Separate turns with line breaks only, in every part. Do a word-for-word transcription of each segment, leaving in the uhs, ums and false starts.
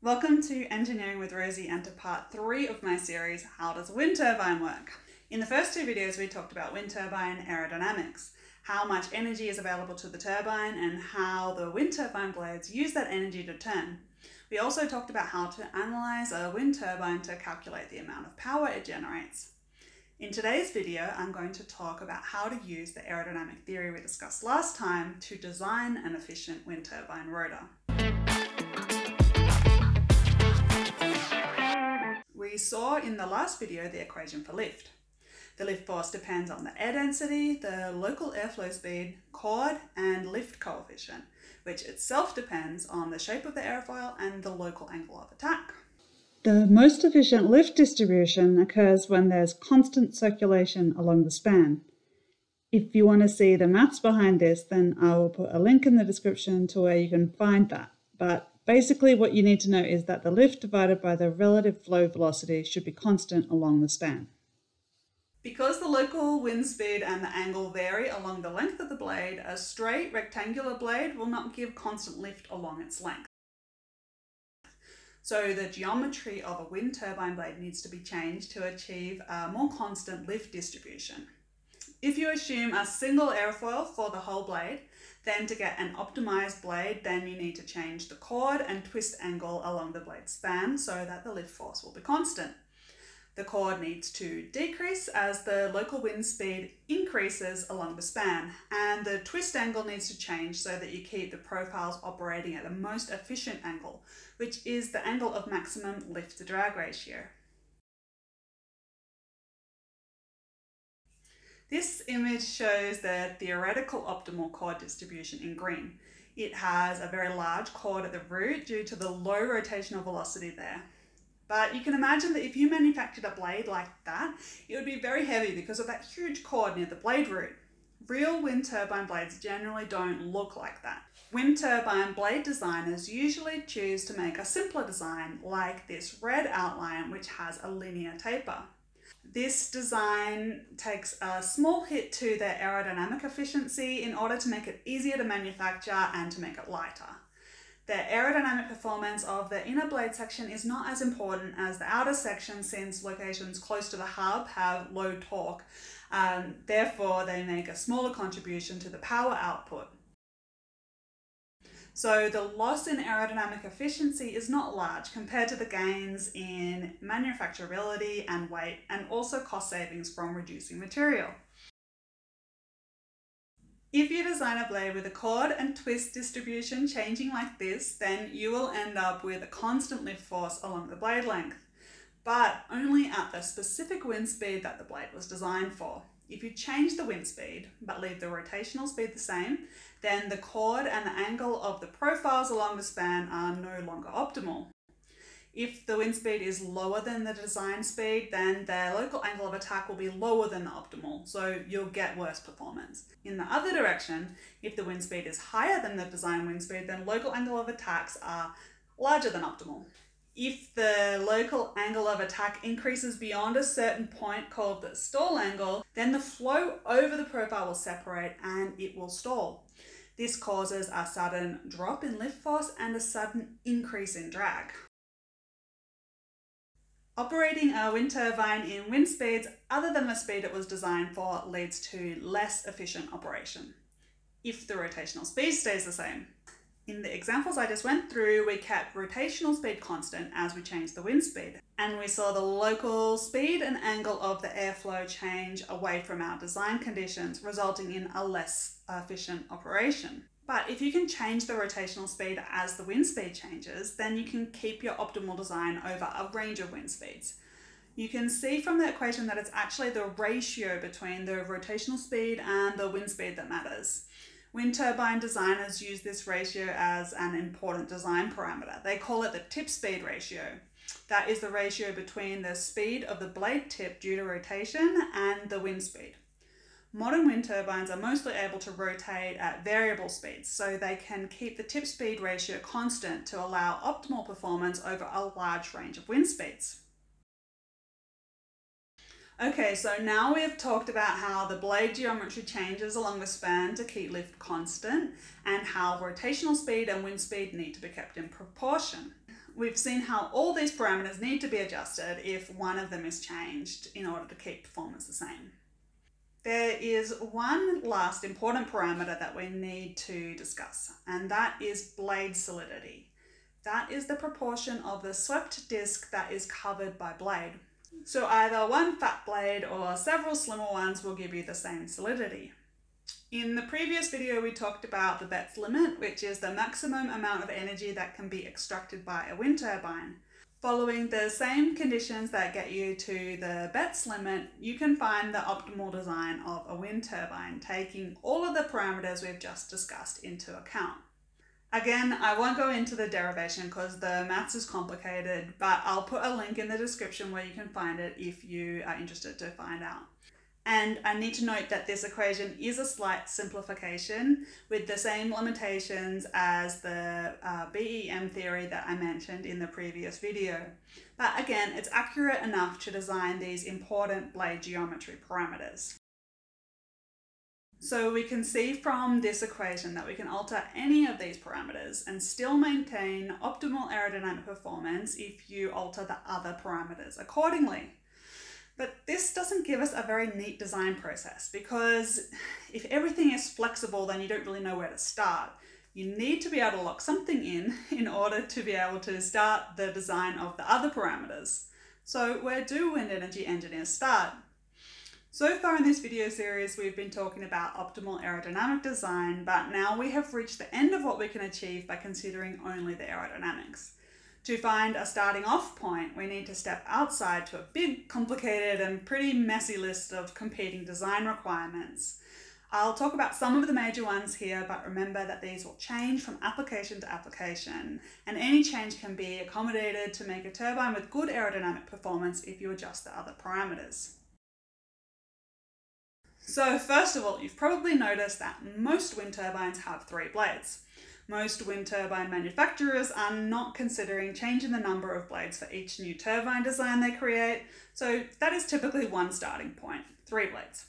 Welcome to Engineering with Rosie and to part three of my series, How Does a Wind Turbine Work? In the first two videos we talked about wind turbine aerodynamics, how much energy is available to the turbine and how the wind turbine blades use that energy to turn. We also talked about how to analyze a wind turbine to calculate the amount of power it generates. In today's video, I'm going to talk about how to use the aerodynamic theory we discussed last time to design an efficient wind turbine rotor. We saw in the last video the equation for lift. The lift force depends on the air density, the local airflow speed, chord, and lift coefficient, which itself depends on the shape of the airfoil and the local angle of attack. The most efficient lift distribution occurs when there's constant circulation along the span. If you want to see the maths behind this, then I will put a link in the description to where you can find that. But basically what you need to know is that the lift divided by the relative flow velocity should be constant along the span. Because the local wind speed and the angle vary along the length of the blade, a straight rectangular blade will not give constant lift along its length. So the geometry of a wind turbine blade needs to be changed to achieve a more constant lift distribution. If you assume a single airfoil for the whole blade, then to get an optimized blade, then you need to change the chord and twist angle along the blade span so that the lift force will be constant. The chord needs to decrease as the local wind speed increases along the span, and the twist angle needs to change so that you keep the profiles operating at the most efficient angle, which is the angle of maximum lift to drag ratio. This image shows the theoretical optimal chord distribution in green. It has a very large chord at the root due to the low rotational velocity there. But you can imagine that if you manufactured a blade like that, it would be very heavy because of that huge chord near the blade root. Real wind turbine blades generally don't look like that. Wind turbine blade designers usually choose to make a simpler design like this red outline, which has a linear taper. This design takes a small hit to their aerodynamic efficiency in order to make it easier to manufacture and to make it lighter. The aerodynamic performance of the inner blade section is not as important as the outer section, since locations close to the hub have low torque. Um, therefore, they make a smaller contribution to the power output. So the loss in aerodynamic efficiency is not large compared to the gains in manufacturability and weight, and also cost savings from reducing material. If you design a blade with a chord and twist distribution changing like this, then you will end up with a constant lift force along the blade length, but only at the specific wind speed that the blade was designed for. If you change the wind speed but leave the rotational speed the same, then the chord and the angle of the profiles along the span are no longer optimal. If the wind speed is lower than the design speed, then the local angle of attack will be lower than the optimal, so you'll get worse performance. In the other direction, if the wind speed is higher than the design wind speed, then local angle of attacks are larger than optimal. If the local angle of attack increases beyond a certain point called the stall angle, then the flow over the profile will separate and it will stall. This causes a sudden drop in lift force and a sudden increase in drag. Operating a wind turbine in wind speeds other than the speed it was designed for leads to less efficient operation, if the rotational speed stays the same. In the examples I just went through, we kept rotational speed constant as we changed the wind speed, and we saw the local speed and angle of the airflow change away from our design conditions, resulting in a less efficient operation. But if you can change the rotational speed as the wind speed changes, then you can keep your optimal design over a range of wind speeds. You can see from the equation that it's actually the ratio between the rotational speed and the wind speed that matters. Wind turbine designers use this ratio as an important design parameter. They call it the tip speed ratio. That is the ratio between the speed of the blade tip due to rotation and the wind speed. Modern wind turbines are mostly able to rotate at variable speeds, so they can keep the tip speed ratio constant to allow optimal performance over a large range of wind speeds. Okay, so now we've talked about how the blade geometry changes along the span to keep lift constant, and how rotational speed and wind speed need to be kept in proportion. we've seen how all these parameters need to be adjusted if one of them is changed in order to keep performance the same. There is one last important parameter that we need to discuss, and that is blade solidity. That is the proportion of the swept disc that is covered by blade. So either one fat blade or several slimmer ones will give you the same solidity. In the previous video, we talked about the Betz limit, which is the maximum amount of energy that can be extracted by a wind turbine. Following the same conditions that get you to the Betz limit, you can find the optimal design of a wind turbine, taking all of the parameters we've just discussed into account. Again, I won't go into the derivation because the maths is complicated, but I'll put a link in the description where you can find it if you are interested to find out. And I need to note that this equation is a slight simplification with the same limitations as the uh, B E M theory that I mentioned in the previous video. But again, it's accurate enough to design these important blade geometry parameters. So we can see from this equation that we can alter any of these parameters and still maintain optimal aerodynamic performance if you alter the other parameters accordingly. But this doesn't give us a very neat design process, because if everything is flexible, then you don't really know where to start. You need to be able to lock something in in order to be able to start the design of the other parameters. So where do wind energy engineers start? So far in this video series, we've been talking about optimal aerodynamic design, but now we have reached the end of what we can achieve by considering only the aerodynamics. To find a starting off point, we need to step outside to a big, complicated and pretty messy list of competing design requirements. I'll talk about some of the major ones here, but remember that these will change from application to application, and any change can be accommodated to make a turbine with good aerodynamic performance if you adjust the other parameters. So first of all, you've probably noticed that most wind turbines have three blades. Most wind turbine manufacturers are not considering changing the number of blades for each new turbine design they create, so that is typically one starting point, three blades.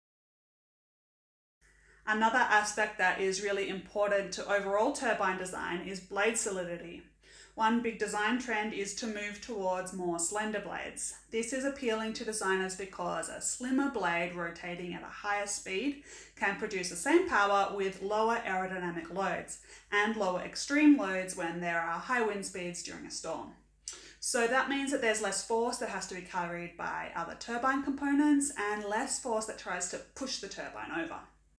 Another aspect that is really important to overall turbine design is blade solidity. One big design trend is to move towards more slender blades. This is appealing to designers because a slimmer blade rotating at a higher speed can produce the same power with lower aerodynamic loads and lower extreme loads when there are high wind speeds during a storm. So that means that there's less force that has to be carried by other turbine components and less force that tries to push the turbine over.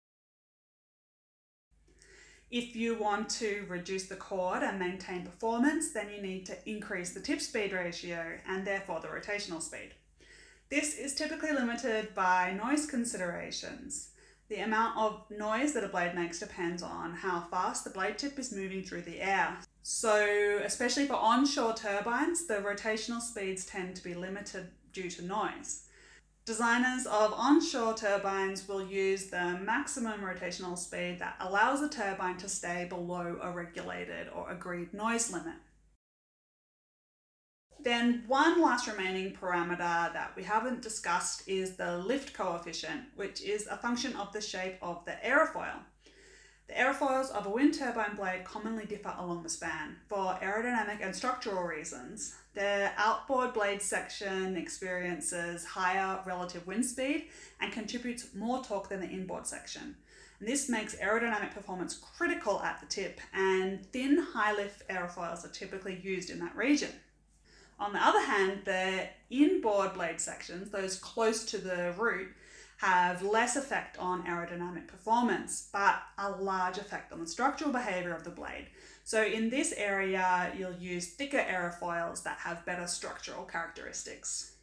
If you want to reduce the chord and maintain performance, then you need to increase the tip speed ratio and therefore the rotational speed. This is typically limited by noise considerations. The amount of noise that a blade makes depends on how fast the blade tip is moving through the air. So, especially for onshore turbines, the rotational speeds tend to be limited due to noise. Designers of onshore turbines will use the maximum rotational speed that allows the turbine to stay below a regulated or agreed noise limit. Then one last remaining parameter that we haven't discussed is the lift coefficient, which is a function of the shape of the aerofoil. The aerofoils of a wind turbine blade commonly differ along the span for aerodynamic and structural reasons. The outboard blade section experiences higher relative wind speed and contributes more torque than the inboard section. And this makes aerodynamic performance critical at the tip, and thin high-lift aerofoils are typically used in that region. On the other hand, the inboard blade sections, those close to the root, have less effect on aerodynamic performance, but a large effect on the structural behavior of the blade. So in this area, you'll use thicker aerofoils that have better structural characteristics.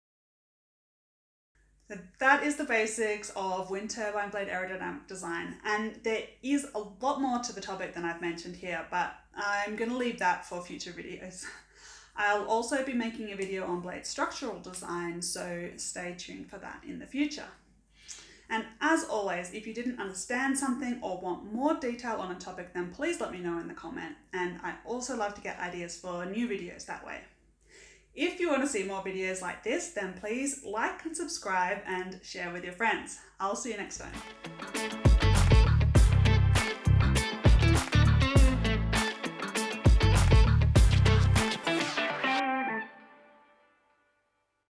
So that is the basics of wind turbine blade aerodynamic design, and there is a lot more to the topic than I've mentioned here, but I'm going to leave that for future videos. I'll also be making a video on blade structural design, so stay tuned for that in the future. And as always, if you didn't understand something or want more detail on a topic, then please let me know in the comment. And I also love to get ideas for new videos that way. If you want to see more videos like this, then please like and subscribe and share with your friends. I'll see you next time.